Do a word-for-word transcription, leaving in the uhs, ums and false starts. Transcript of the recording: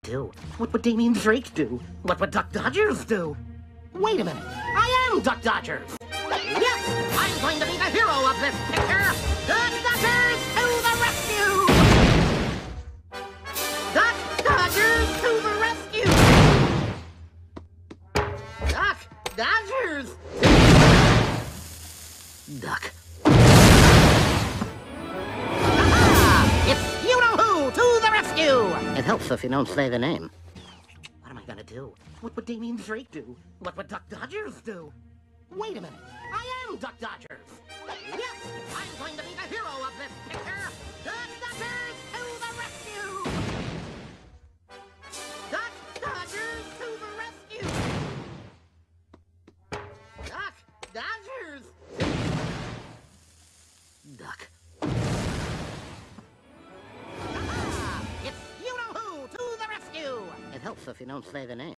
do? What would Damien Drake do? What would Duck Dodgers do? Wait a minute. I am Duck Dodgers. Yes, I'm going to be the hero of this picture. Duck Dodgers to the rescue. Duck Dodgers to the rescue. Duck Dodgers. Duck. Aha! It's you-know-who to the rescue. It helps if you don't say the name. What am I gonna do? What would Damien Drake do? What would Duck Dodgers do? Wait a minute. I am Duck Dodgers. Yes, I'm going to be the hero of this picture. Duck Dodgers to the rescue. Duck Dodgers to the rescue. Duck Dodgers. Duck. Ah, it's you-know-who to the rescue. It helps if you don't say the name.